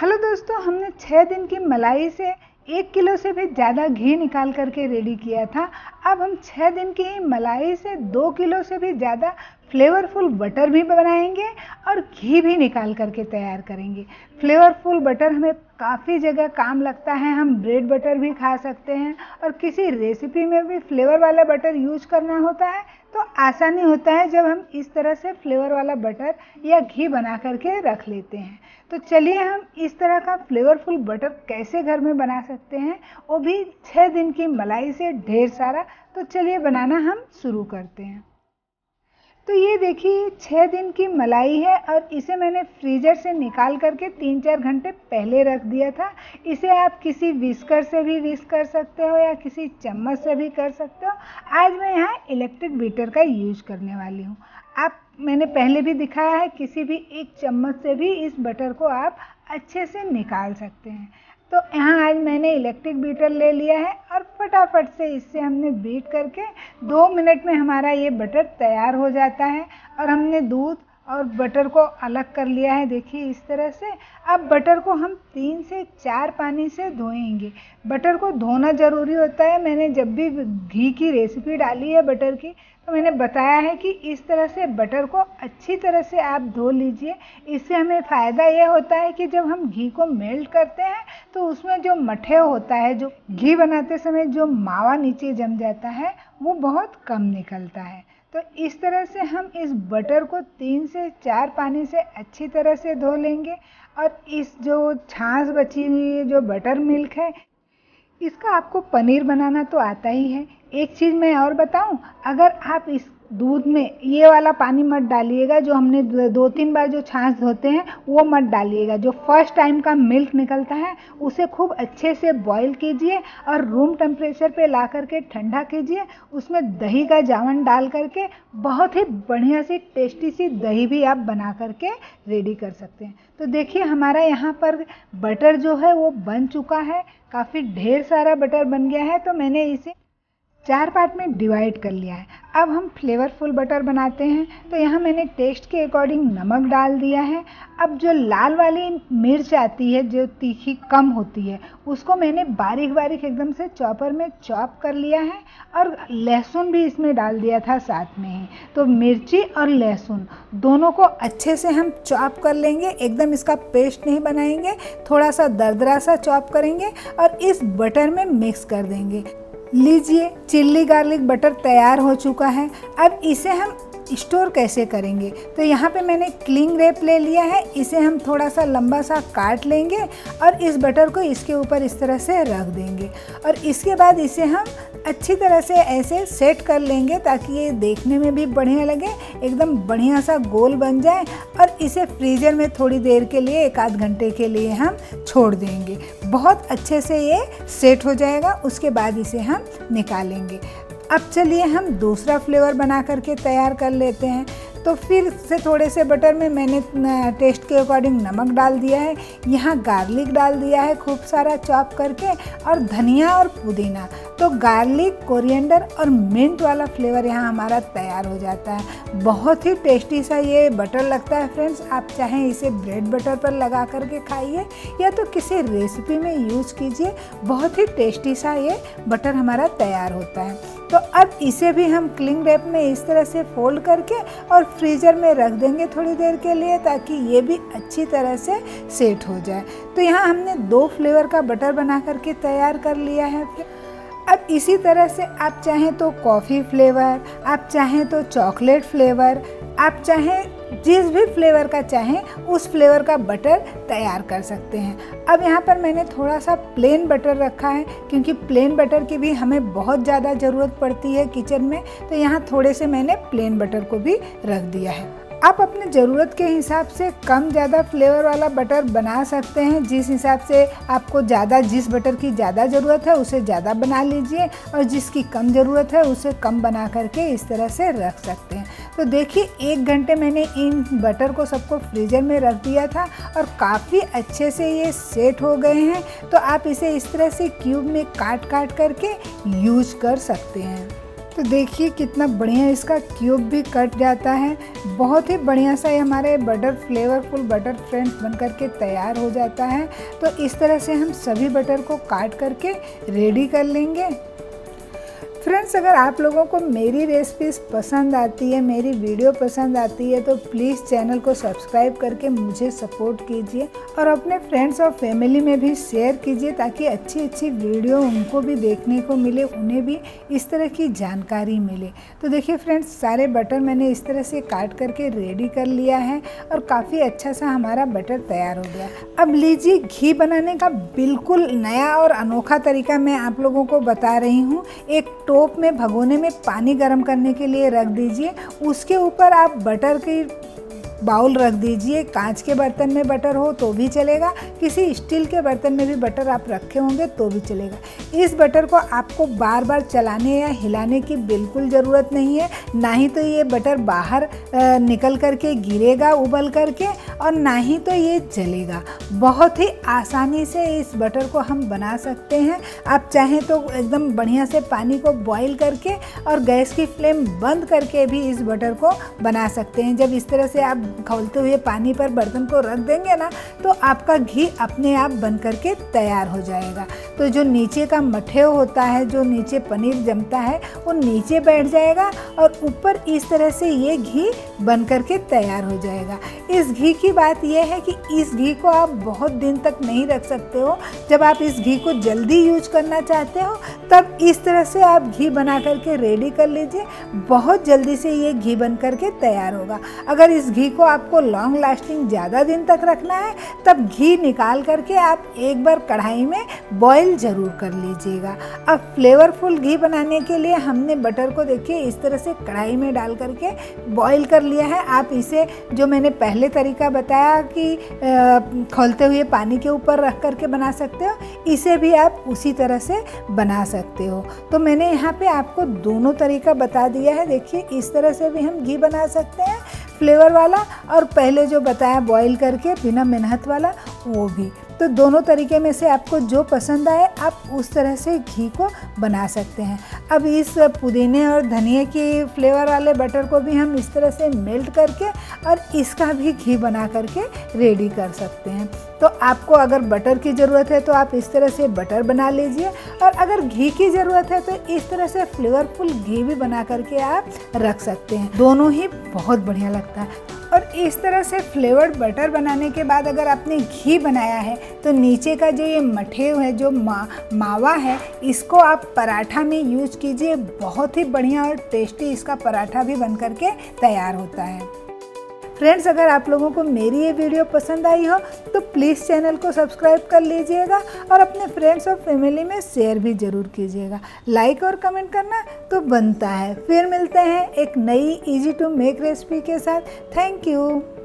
Hello दोस्तों, हमने 6 दिन की मलाई से 1 किलो से भी ज़्यादा घी निकाल करके रेडी किया था। अब हम 6 दिन की ही मलाई से 2 किलो से भी ज़्यादा फ्लेवरफुल बटर भी बनाएंगे और घी भी निकाल करके तैयार करेंगे। फ्लेवरफुल बटर हमें काफ़ी जगह काम लगता है। हम ब्रेड बटर भी खा सकते हैं और किसी रेसिपी में भी फ्लेवर वाला बटर यूज करना होता है तो आसानी होता है जब हम इस तरह से फ्लेवर वाला बटर या घी बना करके रख लेते हैं। तो चलिए हम इस तरह का फ्लेवरफुल बटर कैसे घर में बना सकते हैं, वो भी 6 दिन की मलाई से ढेर सारा। तो चलिए बनाना हम शुरू करते हैं। तो ये देखिए 6 दिन की मलाई है और इसे मैंने फ्रीज़र से निकाल करके 3-4 घंटे पहले रख दिया था। इसे आप किसी विस्कर से भी विस्क कर सकते हो या किसी चम्मच से भी कर सकते हो। आज मैं यहाँ इलेक्ट्रिक बीटर का यूज करने वाली हूँ। मैंने पहले भी दिखाया है, किसी भी एक चम्मच से भी इस बटर को आप अच्छे से निकाल सकते हैं। तो यहाँ आज मैंने इलेक्ट्रिक बीटर ले लिया है और फटाफट से इससे हमने बीट करके 2 मिनट में हमारा ये बटर तैयार हो जाता है। और हमने दूध और बटर को अलग कर लिया है, देखिए इस तरह से। अब बटर को हम 3 से 4 पानी से धोएंगे। बटर को धोना ज़रूरी होता है। मैंने जब भी घी की रेसिपी डाली है बटर की, तो मैंने बताया है कि इस तरह से बटर को अच्छी तरह से आप धो लीजिए। इससे हमें फ़ायदा ये होता है कि जब हम घी को मेल्ट करते हैं तो उसमें जो मठे होता है, जो घी बनाते समय जो मावा नीचे जम जाता है, वो बहुत कम निकलता है। तो इस तरह से हम इस बटर को 3 से 4 पानी से अच्छी तरह से धो लेंगे। और इस जो छाछ बची हुई है, जो बटर मिल्क है, इसका आपको पनीर बनाना तो आता ही है। एक चीज़ मैं और बताऊं, अगर आप इस दूध में ये वाला पानी मत डालिएगा, जो हमने 2-3 बार जो छाछ धोते हैं वो मत डालिएगा। जो फर्स्ट टाइम का मिल्क निकलता है उसे खूब अच्छे से बॉईल कीजिए और रूम टेम्परेचर पे ला करके ठंडा कीजिए। उसमें दही का जावन डाल करके बहुत ही बढ़िया सी टेस्टी सी दही भी आप बना करके रेडी कर सकते हैं। तो देखिए हमारा यहाँ पर बटर जो है वो बन चुका है, काफ़ी ढेर सारा बटर बन गया है। तो मैंने इसे 4 पार्ट में डिवाइड कर लिया है। अब हम फ्लेवरफुल बटर बनाते हैं। तो यहाँ मैंने टेस्ट के अकॉर्डिंग नमक डाल दिया है। अब जो लाल वाली मिर्च आती है, जो तीखी कम होती है, उसको मैंने बारीक बारीक एकदम से चॉपर में चॉप कर लिया है। और लहसुन भी इसमें डाल दिया था साथ में ही। तो मिर्ची और लहसुन दोनों को अच्छे से हम चॉप कर लेंगे। एकदम इसका पेस्ट नहीं बनाएंगे, थोड़ा सा दरदरा सा चॉप करेंगे और इस बटर में मिक्स कर देंगे। लीजिए, चिल्ली गार्लिक बटर तैयार हो चुका है। अब इसे हम स्टोर कैसे करेंगे, तो यहाँ पे मैंने क्लिंग रैप ले लिया है। इसे हम थोड़ा सा लंबा सा काट लेंगे और इस बटर को इसके ऊपर इस तरह से रख देंगे। और इसके बाद इसे हम अच्छी तरह से ऐसे सेट कर लेंगे ताकि ये देखने में भी बढ़िया लगे, एकदम बढ़िया सा गोल बन जाए। और इसे फ्रीज़र में थोड़ी देर के लिए, 1-8 घंटे के लिए हम छोड़ देंगे। बहुत अच्छे से ये सेट हो जाएगा। उसके बाद इसे हम निकालेंगे। अब चलिए हम दूसरा फ्लेवर बना करके तैयार कर लेते हैं। तो फिर से थोड़े से बटर में मैंने टेस्ट के अकॉर्डिंग नमक डाल दिया है। यहाँ गार्लिक डाल दिया है खूब सारा चॉप करके, और धनिया और पुदीना। तो गार्लिक, कोरिएंडर और मिंट वाला फ्लेवर यहाँ हमारा तैयार हो जाता है। बहुत ही टेस्टी सा ये बटर लगता है फ्रेंड्स। आप चाहें इसे ब्रेड बटर पर लगा करके खाइए या तो किसी रेसिपी में यूज़ कीजिए। बहुत ही टेस्टी सा ये बटर हमारा तैयार होता है। तो अब इसे भी हम क्लिंग रैप में इस तरह से फोल्ड करके और फ्रीज़र में रख देंगे थोड़ी देर के लिए, ताकि ये भी अच्छी तरह से सेट हो जाए। तो यहाँ हमने 2 फ्लेवर का बटर बना करके तैयार कर लिया है। अब इसी तरह से आप चाहें तो कॉफ़ी फ्लेवर, आप चाहें तो चॉकलेट फ्लेवर, आप चाहें जिस भी फ्लेवर का चाहें उस फ्लेवर का बटर तैयार कर सकते हैं। अब यहाँ पर मैंने थोड़ा सा प्लेन बटर रखा है, क्योंकि प्लेन बटर की भी हमें बहुत ज़्यादा ज़रूरत पड़ती है किचन में। तो यहाँ थोड़े से मैंने प्लेन बटर को भी रख दिया है। आप अपने ज़रूरत के हिसाब से कम ज़्यादा फ्लेवर वाला बटर बना सकते हैं। जिस हिसाब से आपको जिस बटर की ज़्यादा ज़रूरत है उसे ज़्यादा बना लीजिए, और जिसकी कम ज़रूरत है उसे कम बना करके इस तरह से रख सकते हैं। तो देखिए 1 घंटे मैंने इन बटर को सबको फ्रीज़र में रख दिया था और काफ़ी अच्छे से ये सेट हो गए हैं। तो आप इसे इस तरह से क्यूब में काट काट करके यूज कर सकते हैं। तो देखिए कितना बढ़िया इसका क्यूब भी कट जाता है। बहुत ही बढ़िया सा ये हमारे बटर फ्लेवरफुल बटर फ्रेंड्स बन करके तैयार हो जाता है। तो इस तरह से हम सभी बटर को काट करके रेडी कर लेंगे। फ्रेंड्स, अगर आप लोगों को मेरी रेसिपीज़ पसंद आती है, मेरी वीडियो पसंद आती है, तो प्लीज़ चैनल को सब्सक्राइब करके मुझे सपोर्ट कीजिए और अपने फ्रेंड्स और फैमिली में भी शेयर कीजिए ताकि अच्छी अच्छी वीडियो उनको भी देखने को मिले, उन्हें भी इस तरह की जानकारी मिले। तो देखिए फ्रेंड्स, सारे बटर मैंने इस तरह से काट करके रेडी कर लिया है और काफ़ी अच्छा सा हमारा बटर तैयार हो गया। अब लीजिए, घी बनाने का बिल्कुल नया और अनोखा तरीका मैं आप लोगों को बता रही हूँ। एक टोप में भगोने में पानी गर्म करने के लिए रख दीजिए। उसके ऊपर आप बटर की बाउल रख दीजिए। कांच के बर्तन में बटर हो तो भी चलेगा, किसी स्टील के बर्तन में भी बटर आप रखे होंगे तो भी चलेगा। इस बटर को आपको बार बार चलाने या हिलाने की बिल्कुल ज़रूरत नहीं है, ना ही तो ये बटर बाहर निकल करके गिरेगा उबल करके और ना ही तो ये जलेगा। बहुत ही आसानी से इस बटर को हम बना सकते हैं। आप चाहें तो एकदम बढ़िया से पानी को बॉईल करके और गैस की फ्लेम बंद करके भी इस बटर को बना सकते हैं। जब इस तरह से आप खौलते हुए पानी पर बर्तन को रख देंगे ना, तो आपका घी अपने आप बन करके तैयार हो जाएगा। तो जो नीचे का मठेव होता है, जो नीचे पनीर जमता है, वो नीचे बैठ जाएगा और ऊपर इस तरह से ये घी बन करके तैयार हो जाएगा। इस घी की बात यह है कि इस घी को आप बहुत दिन तक नहीं रख सकते हो। जब आप इस घी को जल्दी यूज करना चाहते हो तब इस तरह से आप घी बना करके रेडी कर लीजिए। बहुत जल्दी से ये घी बन करके तैयार होगा। अगर इस घी को आपको लॉन्ग लास्टिंग ज़्यादा दिन तक रखना है तब घी निकाल करके आप एक बार कढ़ाई में बॉईल ज़रूर कर लीजिएगा। अब फ्लेवरफुल घी बनाने के लिए हमने बटर को देखिए इस तरह से कढ़ाई में डाल करके बॉईल कर लिया है। आप इसे, जो मैंने पहले तरीका बताया कि खौलते हुए पानी के ऊपर रख करके बना सकते हो, इसे भी आप उसी तरह से बना सकते हो। तो मैंने यहाँ पे आपको दोनों तरीका बता दिया है। देखिए इस तरह से भी हम घी बना सकते हैं फ्लेवर वाला, और पहले जो बताया बॉईल करके बिना मेहनत वाला, वो भी। तो दोनों तरीके में से आपको जो पसंद आए आप उस तरह से घी को बना सकते हैं। अब इस पुदीने और धनिए की फ्लेवर वाले बटर को भी हम इस तरह से मेल्ट करके और इसका भी घी बना करके रेडी कर सकते हैं। तो आपको अगर बटर की ज़रूरत है तो आप इस तरह से बटर बना लीजिए, और अगर घी की ज़रूरत है तो इस तरह से फ्लेवरफुल घी भी बना करके आप रख सकते हैं। दोनों ही बहुत बढ़िया लगता है। और इस तरह से फ्लेवर्ड बटर बनाने के बाद अगर आपने घी बनाया है तो नीचे का जो ये मठेव है, जो मावा है, इसको आप पराठा में यूज कीजिए। बहुत ही बढ़िया और टेस्टी इसका पराठा भी बन करके तैयार होता है। फ्रेंड्स, अगर आप लोगों को मेरी ये वीडियो पसंद आई हो तो प्लीज़ चैनल को सब्सक्राइब कर लीजिएगा और अपने फ्रेंड्स और फैमिली में शेयर भी ज़रूर कीजिएगा। लाइक और कमेंट करना तो बनता है। फिर मिलते हैं एक नई इजी टू मेक रेसिपी के साथ। Thank you.